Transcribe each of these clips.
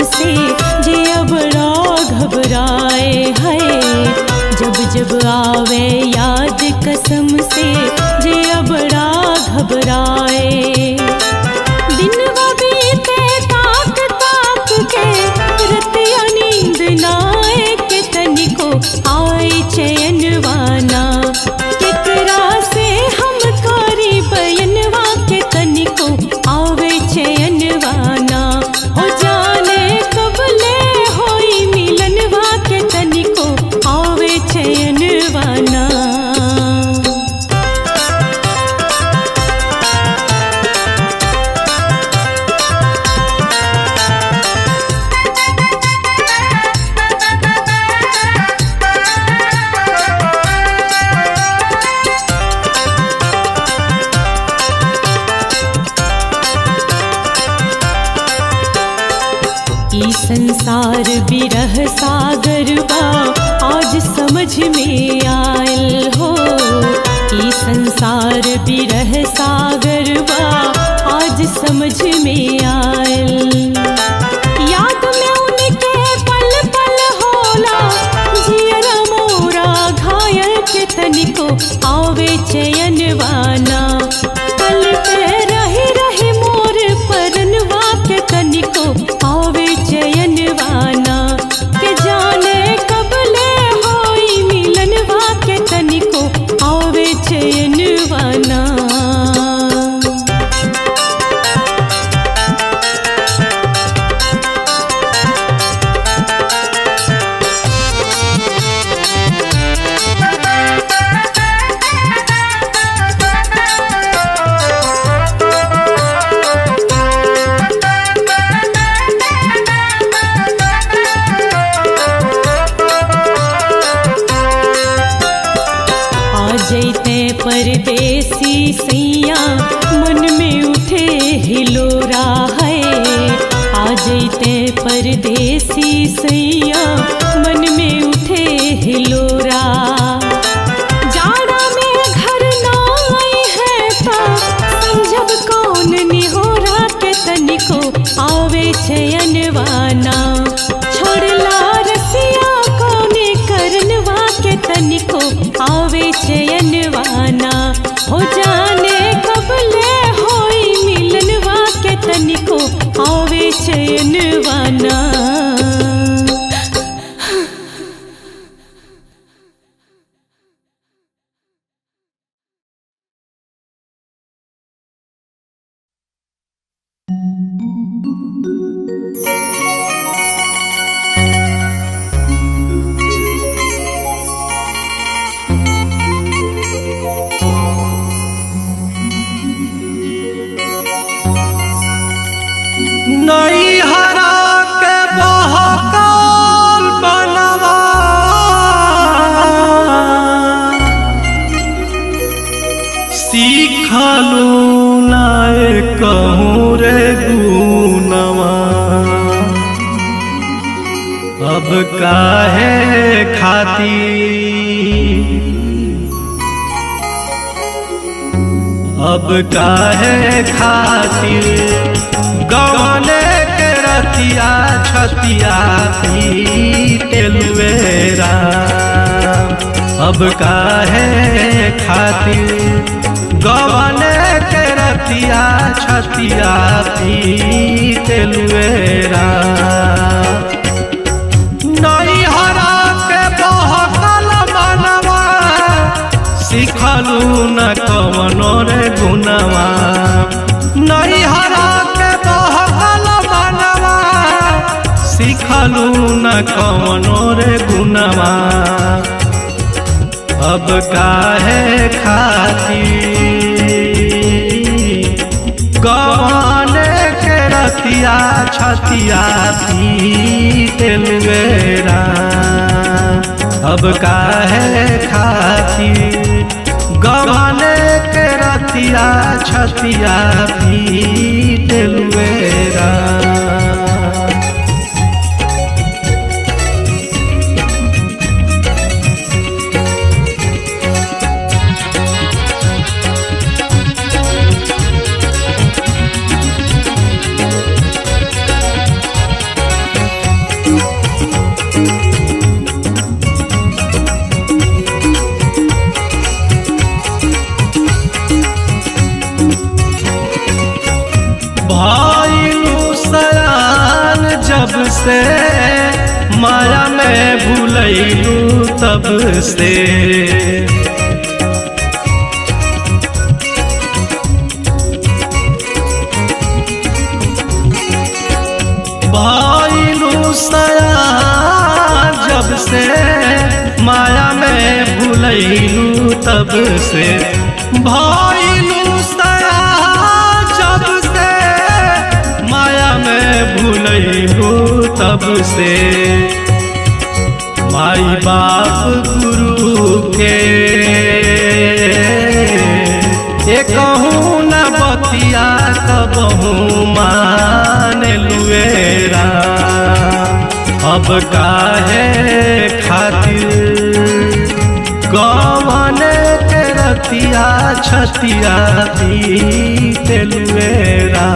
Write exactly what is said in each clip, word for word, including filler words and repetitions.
से जिया बड़ा घबराए है। जब जब आवे याद कसम से जिया बड़ा घबराए। दिनवा बीते ताक ताक के रतिया नींद नाए के तनिको आए चैनवाना। केकरा से हम कारी बयनवा के तनिको आवे चैनवाना। हो जाने कब ले होई मिलनवा के तनिको आवे चैनवाना। ई संसार बिरह सागर बा आज समझ में आयल हो। ई संसार बिरह सागर बा आज समझ में आयल। याद में उनके पल पल होला जियरा मोरा घायल के तनिको आवे चैनवाना। पल पे रही रही मोर परनवा के तनिको आवे चैनवाना। के जाने कब ले होई मिलनवा के तनिको आवे चैनवाना। जैते परदेसी सैया मन में उठे हिलोरा है। आ जैते परदेसी सैया मन में उठे हिलोरा। जाड़ा में घर ना आई है ता समझब कौन निहोरा के तनिको आवे चैनवाना। छोड़ला रसिया कौने करनवा के तनिको आवे चैनवाना। हो जाने कब ले होई मिलनवा के तनिको आवे चैनवाना। नई हरा के बहकाल बनवा सीखलू नाए कहूँ रे गुनवा। अब काहे खाती अब काहे खातिर गवने के रतिया छतिया पीटेलुएरा। अब काहे खातिर गवने के रतिया छतिया पीटेलुएरा। नई हरा के बहकल मनवा सिखलू न कवनो रे गुनवा। नई हरा के बहकल मनवा सिखलू न कवनो रे गुनवा। अब काहे खातिर गवने के रतिया छतिया पीटेलुएरा। अब काहे खातिर गवने के रतिया छतिया पीटेलुएरा। भुलैलू तब से। भइलू सयान जब से माया में भुलैलू तब से। भइलू सयान जब से माया में भुलैलू तब से। माई बाप गुरु के ये कहूँ न बतिया कबहू मान लुएरा। अब काहे खातिर गवन के रतिया छतिया बीत लुएरा।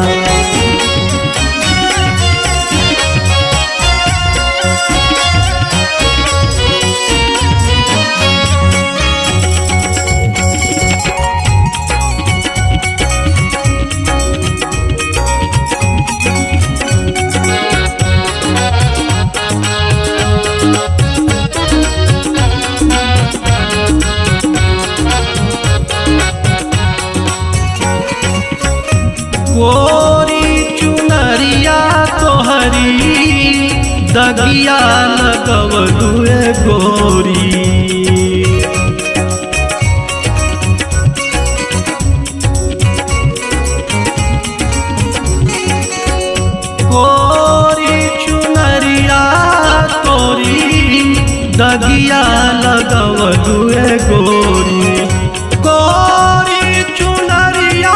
गोरी चुनरिया तोहरी दगिया लगवलुए गोरी। गोरी चुनरिया तोरी दगिया लगवलुए गोरी। गोरी चुनरिया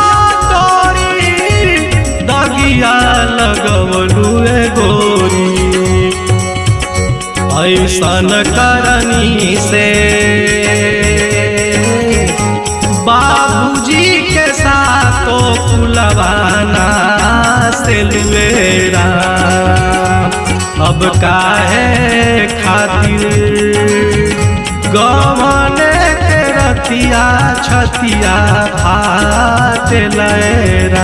दगिया लगवलुए गोरी। ऐसन करनी से बाबूजी के साथों कुलवाना से लुएरा। अब काहे खातिर गवन के रतिया छतिया भात लएरा।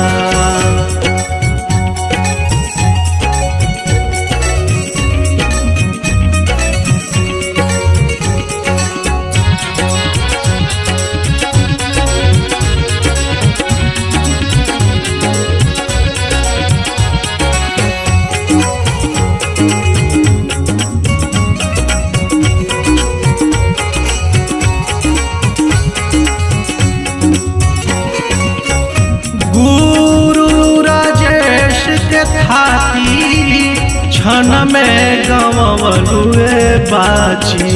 क्षण में गंवलुए बाची।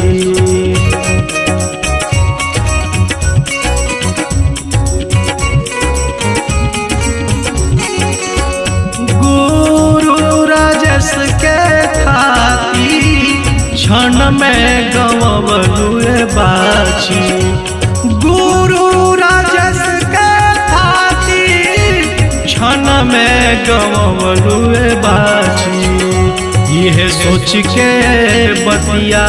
गुरु राजेश के थाती क्षण में गंवलुए बाची। गुरु राजेश के थाती क्षण में गंवलुए बाची। यह सोच के बतिया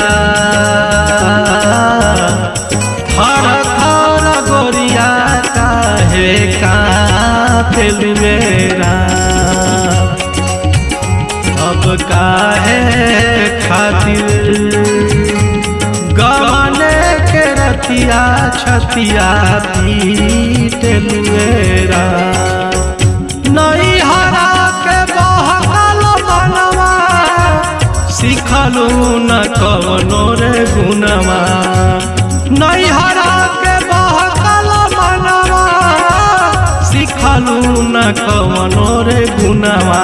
हर हर गोरिया काहे कांपे लुएरा। अब काहे खातिर गवाने के रतिया छतिया बीत लुएरा। नहीं हरा के बहकाल बनवा सिखलू न कवनो रे गुनवा। नहीं हरा के बहकाल बनवा सिखलू न कवनो रे गुनवा।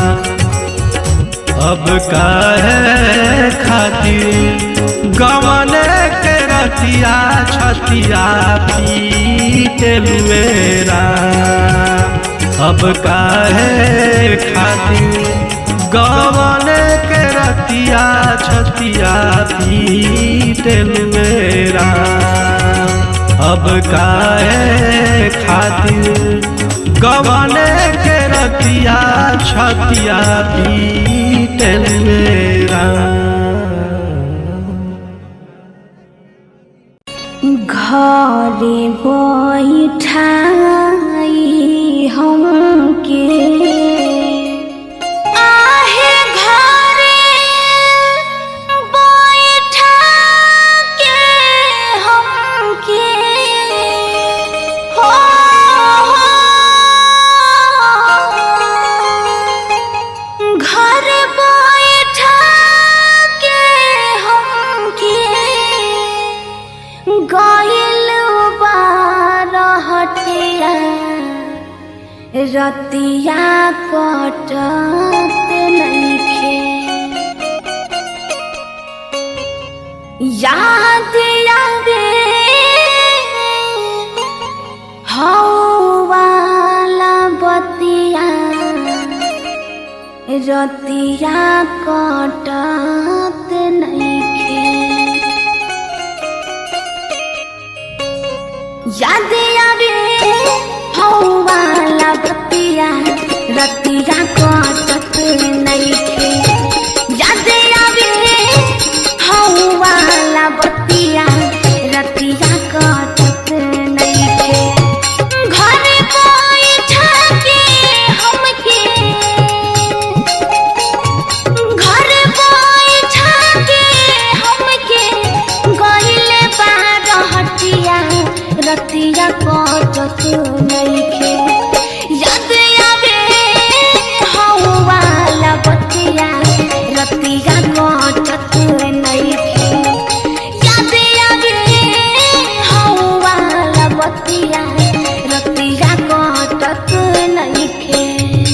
अब काहे खातिर गवने के रतिया छतिया बीत लुएरा। अब काहे खातिर गवने के रतिया छतिया बीत लुएरा। अब काहे खातिर गवने के रतिया छतिया बीत लुएरा। घरे बैठाई हमके आहे घरे बैठाई रतिया कटत नइखे। याद आवे हौ वाला बतिया रतिया कटत नइखे। याद आवे हौ वाला बतिया रतिया कटत नइखे। याद आवे हौ वाला बतिया रतिया कटत नइखे। घर बैठा के हमके घर बैठा के हमके गइले बारहटिया रतिया कटत नइखे। याद आवे हौ वाला बतिया रतिया कटत नइखे। याद आवे हौ वाला बतिया रतिया कटत नइखे।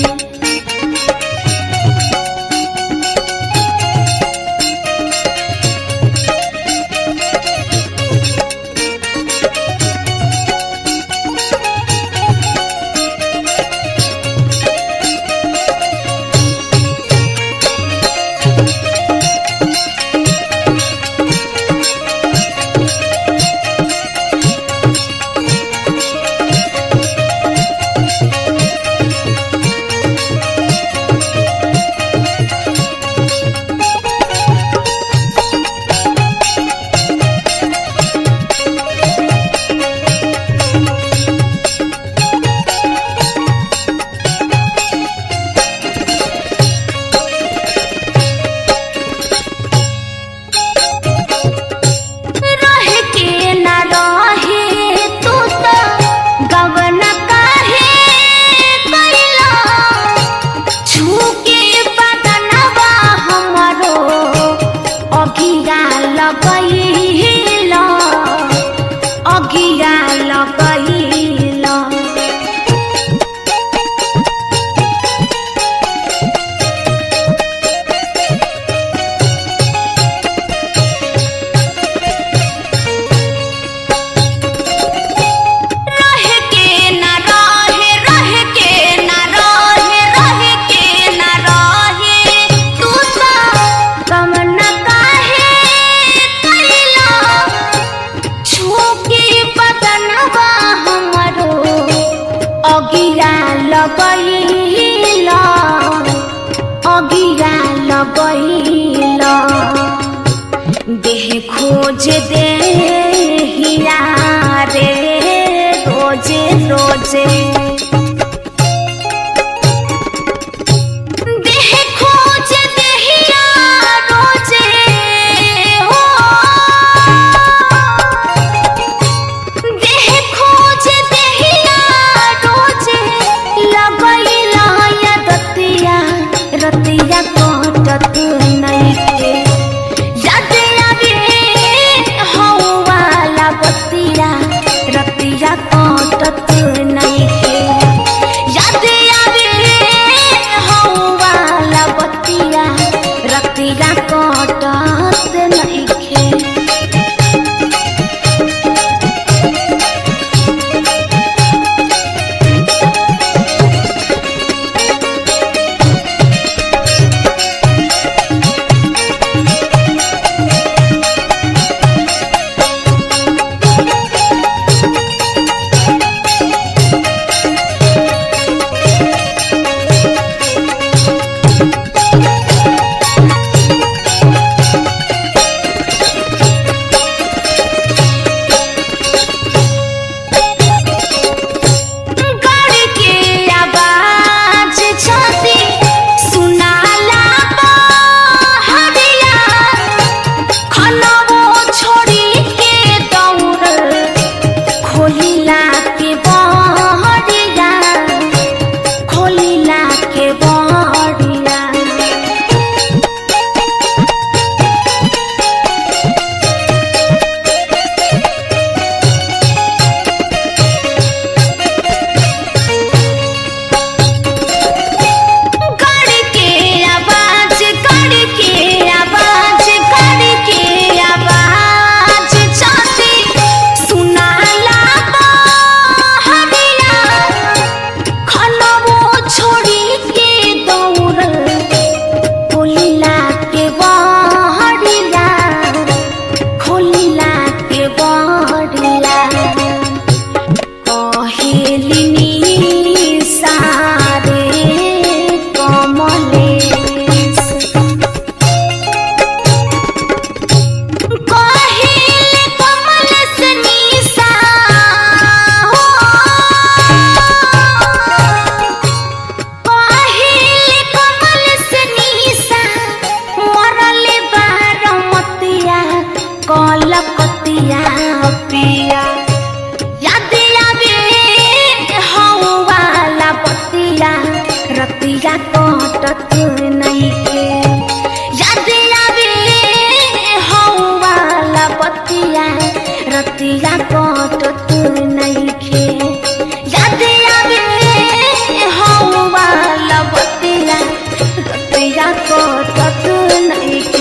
देह खोज दे हिया रे रोजे रोजे। देह खोज दे हिया रोजे हो। देह खोज दे हिया रोजे लगैला या रतिया रतिया कटत नइखे। याद आवे हौ वाला बतिया रतिया कटत नइखे। कलकतिया पिया याद आवे हौ वाला बतिया रतिया कटत नइखे याद आवे हौ वाला बतिया रतिया कटत नइखे याद आवे हौ वाला बतिया रतिया कटत नइखे।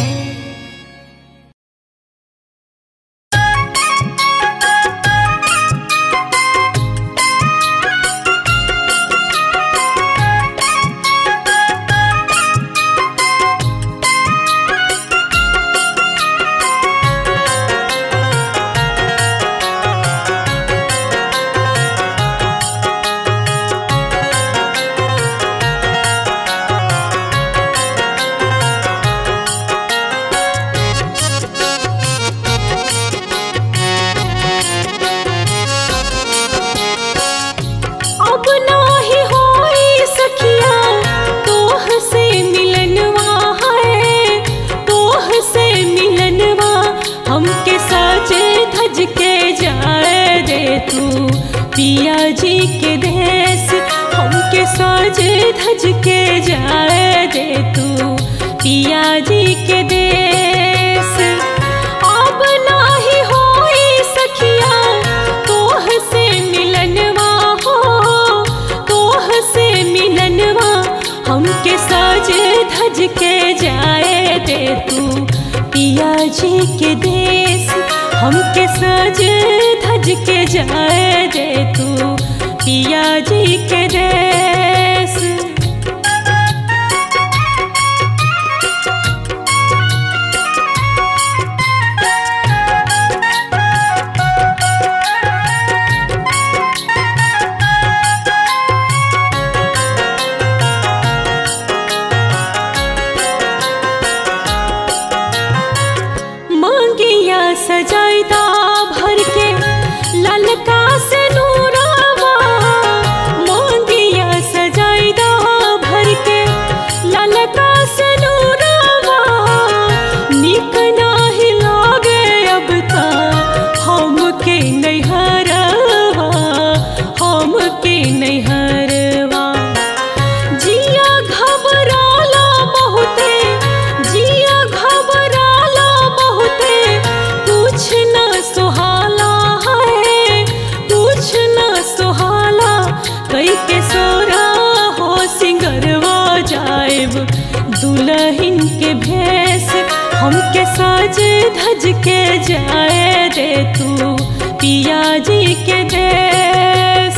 पिया जी के देश हमके साज धज के जाए दे तू पिया जी के देश। अब नाही होई सखिया तोह से मिलनवा हो तोह से मिलनवा हमके साज धज के जाए दे तू पिया जी के देश हमके साज धज के जाए दे तू पिया जी के देश। मांगिया सजाइदा भर के ललका से नूरावा मांगिया सजाइदा भर के ललका से नूरावा निक नाही लागे अब ता हमके नैहरवा हमके नैहरवा जिया घबराला बहुते जिया घबराला बहुते कुछ न सुहाला है कुछ न सुहाला कई के सोरा हो सिंगरवा जाएब दुल्हन के भेष हमके साज धज के जाए दे तू पिया जी के देश।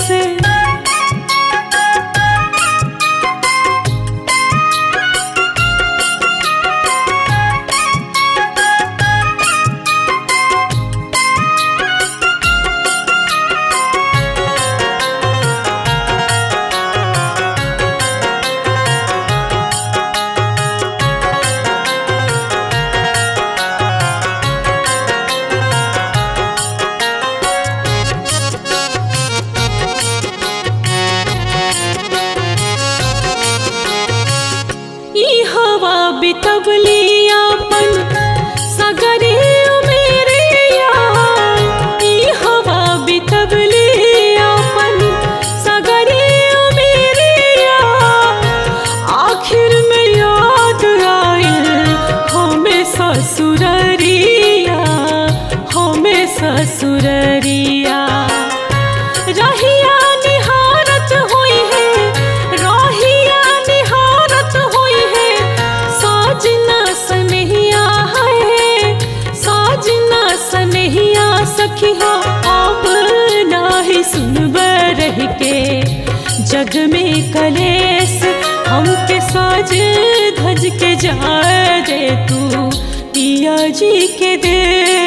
बितवली अपन सगरे उमेरिया ई हवा बितवली अपन सगरे उमेरिया आखिर में याद आइल हमें ससुररिया हमें ससुररिया रहिया निहारत होई है रहिया निहारत होई है साजना सनहिया है साजना सनहिया सखिया अब नाही सुनब रह के जग में कलेस हमके साज धज के जाए दे तू पिया जी के दे।